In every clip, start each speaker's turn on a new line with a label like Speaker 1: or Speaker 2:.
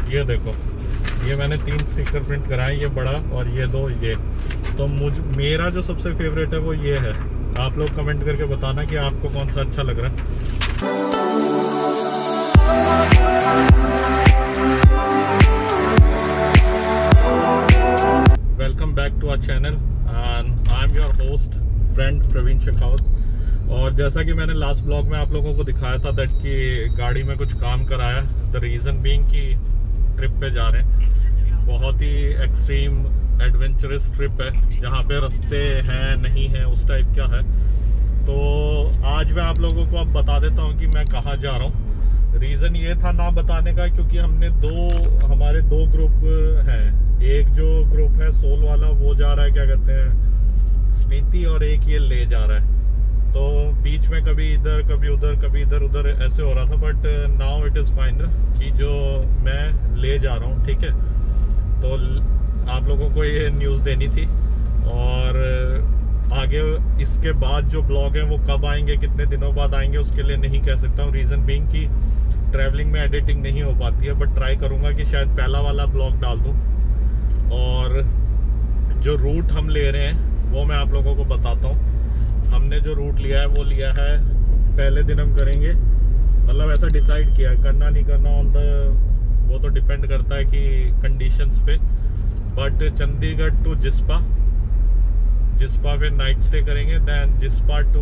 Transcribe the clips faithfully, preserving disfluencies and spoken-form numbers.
Speaker 1: ये देखो, ये मैंने तीन स्टिकर प्रिंट कराए, ये बड़ा और ये दो ये। तो मुझ मेरा जो सबसे फेवरेट है वो ये है। आप लोग कमेंट करके बताना कि आपको कौन सा अच्छा लग रहा है। Welcome back to our channel and I am your host friend Praveen Shekhawat. और जैसा कि मैंने लास्ट ब्लॉग में आप लोगों को दिखाया था दैट कि गाड़ी में कुछ काम कराया, द रीज़न बीइंग कि ट्रिप पे जा रहे हैं। बहुत ही एक्सट्रीम एडवेंचरस ट्रिप है जहाँ पे रास्ते हैं नहीं हैं उस टाइप क्या है। तो आज मैं आप लोगों को अब बता देता हूँ कि मैं कहाँ जा रहा हूँ। रीज़न ये था ना बताने का क्योंकि हमने दो हमारे दो ग्रुप हैं। एक जो ग्रुप है सोल वाला वो जा रहा है क्या कहते हैं स्पीति, और एक ये ले जा रहा है। तो बीच में कभी इधर कभी उधर कभी इधर उधर ऐसे हो रहा था, but now it is fine कि जो मैं ले जा रहा हूँ, ठीक है। तो आप लोगों को ये न्यूज़ देनी थी। और आगे इसके बाद जो ब्लॉग है वो कब आएंगे, कितने दिनों बाद आएंगे, उसके लिए नहीं कह सकता हूँ। रीज़न बीइंग कि ट्रैवलिंग में एडिटिंग नहीं हो पाती है, बट ट्राई करूँगा कि शायद पहला वाला ब्लॉग डाल दूँ। और जो रूट हम ले रहे हैं वो मैं आप लोगों को बताता हूँ। हमने जो रूट लिया है वो लिया है, पहले दिन हम करेंगे, मतलब ऐसा डिसाइड किया है, करना नहीं करना ऑन द वो तो डिपेंड करता है कि कंडीशंस पे। बट चंडीगढ़ टू जिस्पा, जिस्पा पे नाइट स्टे करेंगे, देन जिस्पा टू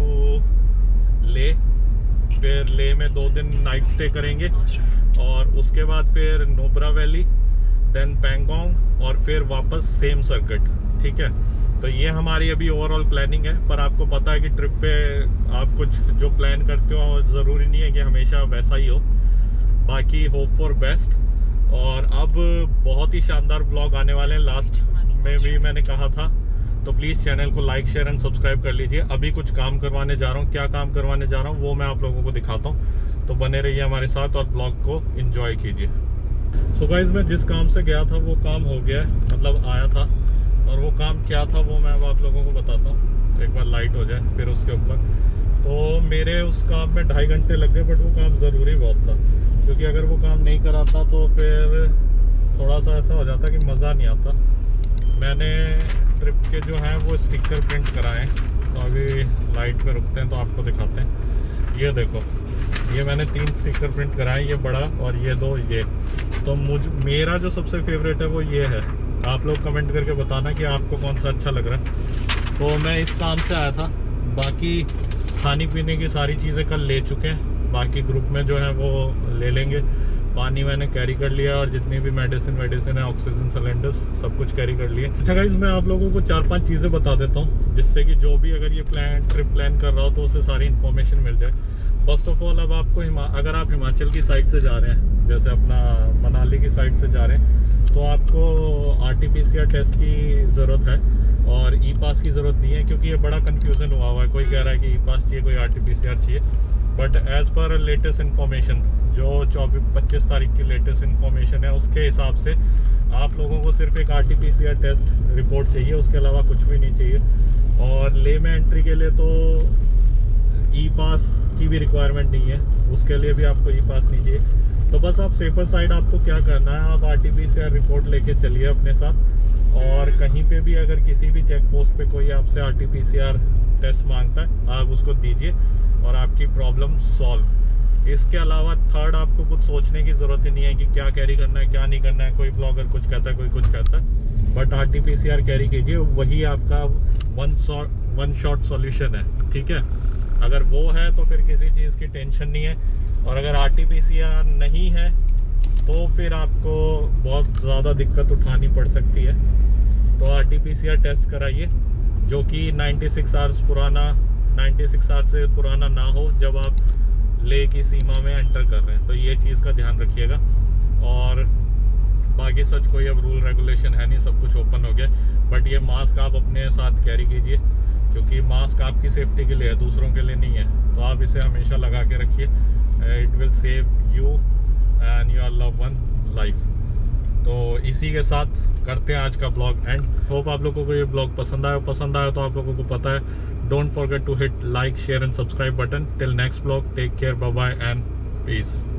Speaker 1: ले, फिर ले में दो दिन नाइट स्टे करेंगे, और उसके बाद फिर नुब्रा वैली, देन पैंगोंग, और फिर वापस सेम सर्किट, ठीक है। तो ये हमारी अभी ओवरऑल प्लानिंग है। पर आपको पता है कि ट्रिप पे आप कुछ जो प्लान करते हो ज़रूरी नहीं है कि हमेशा वैसा ही हो, बाकी होप फॉर बेस्ट। और अब बहुत ही शानदार ब्लॉग आने वाले हैं। लास्ट में भी मैंने कहा था, तो प्लीज़ चैनल को लाइक शेयर एंड सब्सक्राइब कर लीजिए। अभी कुछ काम करवाने जा रहा हूँ, क्या काम करवाने जा रहा हूँ वो मैं आप लोगों को दिखाता हूँ। तो बने रहिए हमारे साथ और ब्लॉग को एंजॉय कीजिए। सो गाइस, मैं जिस काम से गया था वो काम हो गया है, मतलब आया था। और वो काम क्या था वो मैं अब आप लोगों को बताता हूँ। एक बार लाइट हो जाए फिर उसके ऊपर। तो मेरे उस काम में ढाई घंटे लग गए, बट वो काम ज़रूरी बहुत था, क्योंकि अगर वो काम नहीं कराता तो फिर थोड़ा सा ऐसा हो जाता कि मज़ा नहीं आता। मैंने ट्रिप के जो हैं वो स्टिकर प्रिंट कराए। तो अभी लाइट पे रुकते हैं तो आपको दिखाते हैं। ये देखो, ये मैंने तीन स्टिकर प्रिंट कराए, ये बड़ा और ये दो ये। तो मुझ मेरा जो सबसे फेवरेट है वो ये है। आप लोग कमेंट करके बताना कि आपको कौन सा अच्छा लग रहा है। तो मैं इस काम से आया था। बाकी खाने पीने की सारी चीज़ें कल ले चुके हैं, बाकी ग्रुप में जो है वो ले लेंगे। पानी मैंने कैरी कर लिया, और जितनी भी मेडिसिन वेडिसिन है, ऑक्सीजन सिलेंडर्स, सब कुछ कैरी कर लिए। अच्छा गाइस, मैं आप लोगों को चार पांच चीज़ें बता देता हूँ, जिससे कि जो भी अगर ये प्लान ट्रिप प्लान कर रहा हो तो उसे सारी इन्फॉर्मेशन मिल जाए। फर्स्ट ऑफ ऑल, अब आपको अगर आप हिमाचल की साइड से जा रहे हैं, जैसे अपना मनाली की साइड से जा रहे हैं, तो आपको R T P C R test की ज़रूरत है और ई पास की ज़रूरत नहीं है, क्योंकि ये बड़ा कन्फ्यूज़न हुआ हुआ है। कोई कह रहा है कि ई पास चाहिए, कोई R T P C R चाहिए। But as per latest information, जो चौबीस पच्चीस तारीख की लेटेस्ट इन्फॉर्मेशन है, उसके हिसाब से आप लोगों को सिर्फ एक R T P C R test report चाहिए, उसके अलावा कुछ भी नहीं चाहिए। और ले में एंट्री के लिए तो ई पास की भी रिक्वायरमेंट नहीं है, उसके लिए भी आपको ई पास नहीं चाहिए। तो बस आप सेफर साइड आपको क्या करना है, आप R T P C R report लेके चलिए अपने साथ। और कहीं पे भी अगर किसी भी चेक पोस्ट पे कोई आपसे R T P C R test मांगता है, आप उसको दीजिए और आपकी प्रॉब्लम सॉल्व। इसके अलावा थर्ड, आपको कुछ सोचने की ज़रूरत ही नहीं है कि क्या कैरी करना है क्या नहीं करना है। कोई ब्लॉगर कुछ कहता है, कोई कुछ कहता है, but R T P C R carry कीजिए, वही आपका one shot one shot solution है, ठीक है। अगर वो है तो फिर किसी चीज़ की टेंशन नहीं है। और अगर R T P C R नहीं है तो फिर आपको बहुत ज़्यादा दिक्कत उठानी पड़ सकती है। तो R T P C R test कराइए, जो कि छियानवे आवर्स पुराना छियानवे आवर्स से पुराना ना हो जब आप ले की सीमा में एंटर कर रहे हैं। तो ये चीज़ का ध्यान रखिएगा। और बाकी सच कोई अब रूल रेगुलेशन है नहीं, सब कुछ ओपन हो गया। बट ये मास्क आप अपने साथ कैरी कीजिए, क्योंकि मास्क आपकी सेफ्टी के लिए है, दूसरों के लिए नहीं है। तो आप इसे हमेशा लगा के रखिए। It will save you and your love one life. तो इसी के साथ करते हैं आज का ब्लॉग एंड। होप आप लोगों को ये ब्लॉग पसंद आया पसंद आया तो आप लोगों को पता है, don't forget to hit like share and subscribe button. Till next blog, take care, bye bye and piece.